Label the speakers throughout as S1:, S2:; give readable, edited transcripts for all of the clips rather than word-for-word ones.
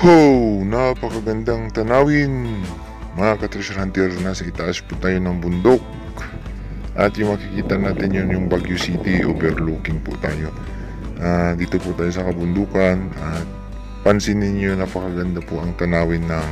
S1: Ho! Napakagandang tanawin. Mga ka-treasure hunter, nasa itaas po tayo ng bundok. At yung makikita natin yun yung Baguio City, overlooking po tayo. Dito po tayo sa kabundukan. At pansinin niyo, napakaganda po ang tanawin ng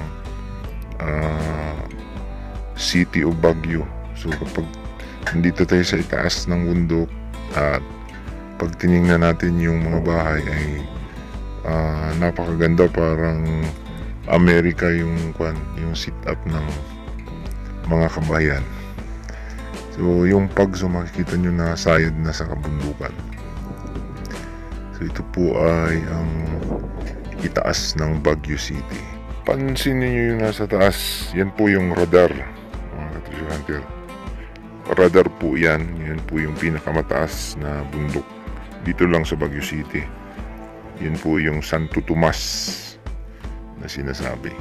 S1: City of Baguio. So kapag nandito tayo sa itaas ng bundok at pag tinignan natin yung mga bahay ay napakaganda, parang Amerika yung sit up ng mga kabayan. So yung pag-zoom makikita nyo na sayad na sa kabundukan. So ito po ay ang itaas ng Baguio City. Pansinin nyo yung nasa taas, yan po yung radar, mga ka-treasure hunter. Radar po yan po yung pinakamataas na bundok dito lang sa Baguio City. Yun po yung Santo Tomas na sinasabi.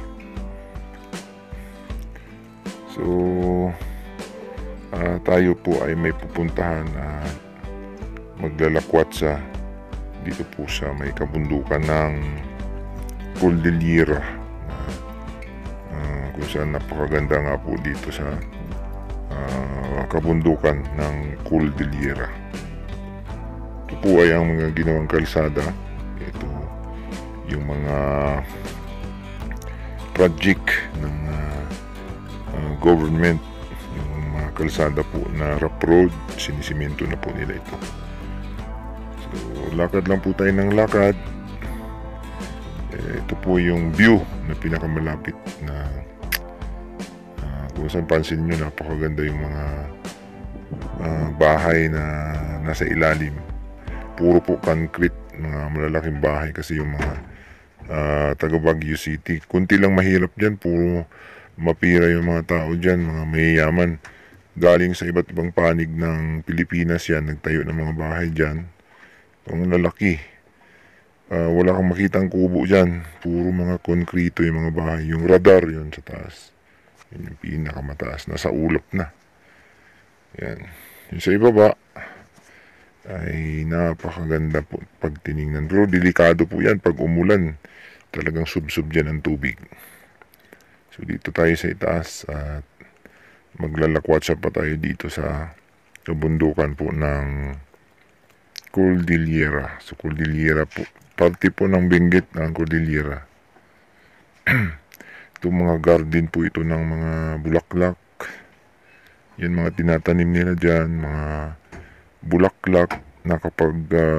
S1: So tayo po ay may pupuntahan at maglalakwat sa dito po sa may kabundukan ng Cordillera, kung saan napakaganda nga po dito sa kabundukan ng Cordillera. Ito po ay ang mga ginawang kalsada. Ito yung mga project ng government, yung mga kalsada po na rough road, sinisimento na po nila ito. So lakad lang po tayo ng lakad. Ito po yung view na pinakamalapit na kung saan pansin nyo, napakaganda yung mga bahay na nasa ilalim. Puro po concrete, mga malalaking bahay kasi yung mga taga Baguio City. Kunti lang mahirap dyan, puro mapira yung mga tao dyan, mga mayayaman. Galing sa iba't ibang panig ng Pilipinas yan, nagtayo ng mga bahay dyan. Ang lalaki. Wala kang makitang kubo dyan, puro mga konkrito yung mga bahay. Yung radar yun sa taas, yun yung pinakamataas, nasa ulap na. Yan. Yung sa ibaba ay napakaganda po pag tinignan. Pero delikado po yan pag umulan. Talagang sub-sub dyan ang tubig. So dito tayo sa itaas at maglalakwatsa pa tayo dito sa kabundukan po ng Cordillera. So Cordillera po, parte po ng Benguet ng Cordillera. Ito mga garden po ito ng mga bulaklak. Yan mga tinatanim nila dyan, mga bulaklak na kapag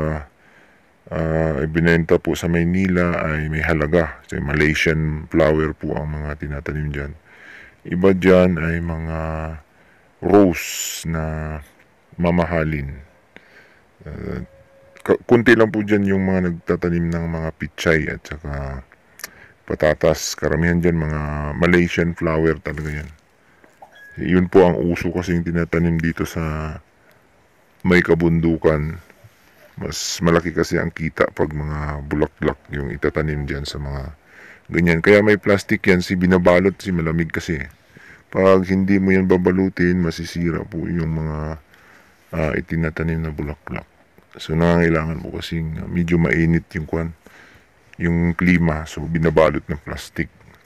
S1: ibinenta po sa Maynila ay may halaga. Kasi Malaysian flower po ang mga tinatanim dyan. Iba dyan ay mga rose na mamahalin. Kunti lang po dyan yung mga nagtatanim ng mga pichay at saka patatas. Karamihan dyan mga Malaysian flower talaga yan. Yun po ang uso kasi yung tinatanim dito sa may kabundukan. Mas malaki kasi ang kita pag mga bulaklak yung itatanim dyan sa mga ganyan. Kaya may plastic yan, binabalot si malamig kasi. Pag hindi mo yan babalutin, masisira po yung mga itinatanim na bulaklak. So nangangailangan po kasi medyo mainit yung klima, so binabalot ng plastic.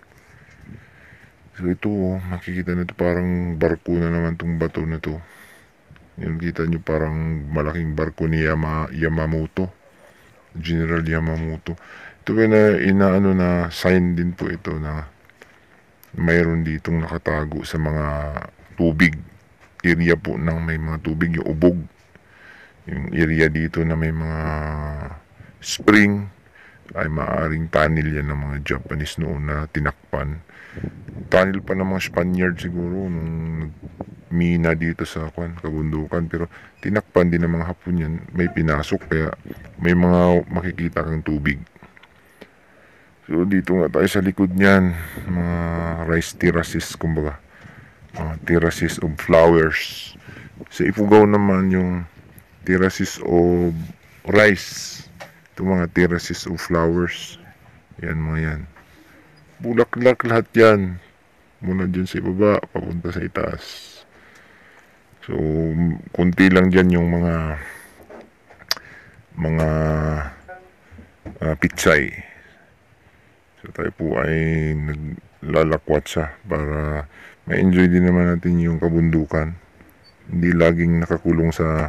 S1: So ito, makikita na ito, parang barko na naman itong bato na ito. Yung kita nyo parang malaking barko ni Yamamoto, General Yamamoto. Ito na inaano na sign din po ito na mayroon ditong nakatago sa mga tubig. Area po ng may mga tubig, yung ubog. Yung area dito na may mga spring ay maaring tunnel yan ng mga Japanese noon na tinakpan. Tunnel pa ng mga Spaniard siguro nung mina dito sa kabundukan, pero tinakpan din ng mga Hapon yan. May pinasok kaya may mga makikita kang tubig. So dito nga tayo sa likod niyan, mga rice terraces, kumbaga mga terraces of flowers. Sa Ifugao naman yung terraces of rice. Ito mga terraces of flowers. Yan mga yan. Bulaklak lahat yan. Mula dyan sa ibaba, papunta sa itaas. So, kunti lang dyan yung mga pitsay. So So tayo po ay naglalakwatsa para ma-enjoy din naman natin yung kabundukan. Hindi laging nakakulong sa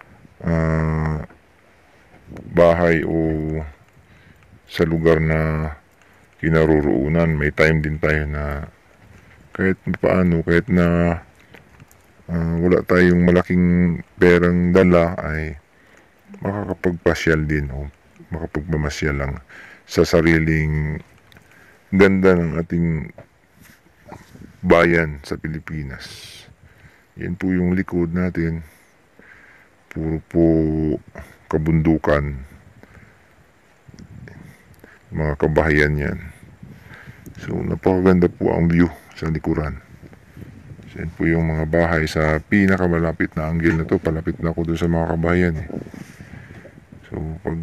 S1: bahay o sa lugar na kinaroroonan. May time din tayo na kahit paano, kahit na wala tayong malaking perang dala, ay makakapagpasyal din o makapagmamasyal lang sa sariling ganda ng ating bayan sa Pilipinas. Yan po yung likod natin. Puro po kabundukan. Mga kabahayan yan. So napakaganda po ang view sa likuran. So, yan po yung mga bahay sa pinakamalapit na angle na to. Palapit na ako dun sa mga kabahayan eh. So pag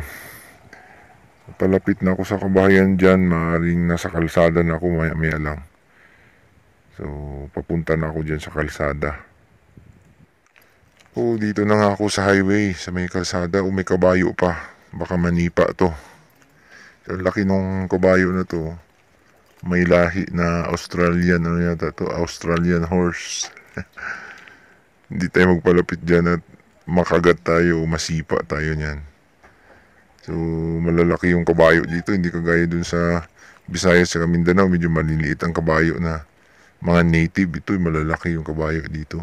S1: palapit na ako sa kabahayan dyan, maaaring nasa kalsada na ako maya lang. So papunta na ako dyan sa kalsada. Oh, dito na nga ako sa highway, sa may kalsada. O may kabayo pa, baka manipa to. So laki nung kabayo na to. May lahi na Australian, ano yata to, Australian horse. Hindi tayo magpalapit dyan at makagat tayo o masipa tayo niyan. So malalaki yung kabayo dito, hindi kagaya dun sa Visayas sa Mindanao, medyo maliliit ang kabayo na mga native. Ito malalaki yung kabayo dito.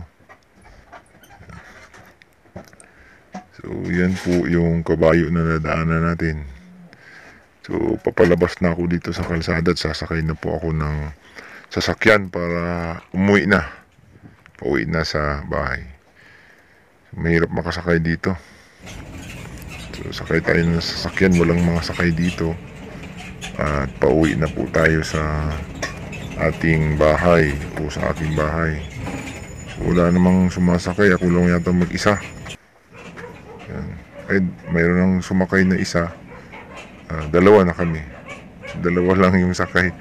S1: So yan po yung kabayo na nadaanan natin. So papalabas na ako dito sa kalsada at sasakay na po ako ng sasakyan para umuwi na. Pauwi na sa bahay. So, mahirap makasakay dito. So sakay tayo ng sasakyan, walang mga sakay dito. At pauwi na po tayo sa ating bahay. Po sa ating bahay. So, wala namang sumasakay, ako lang yata mag-isa. Ay, mayroon nang sumakay na isa. Dalawa na kami. Dalawa lang yung sakay.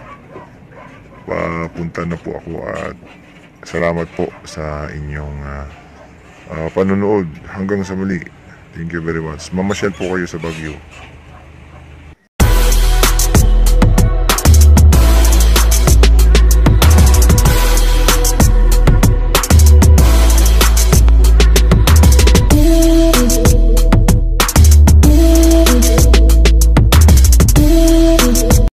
S1: Papunta na po ako at salamat po sa inyong panonood. Hanggang sa muli. Thank you very much. Mamasyal po kayo sa Baguio.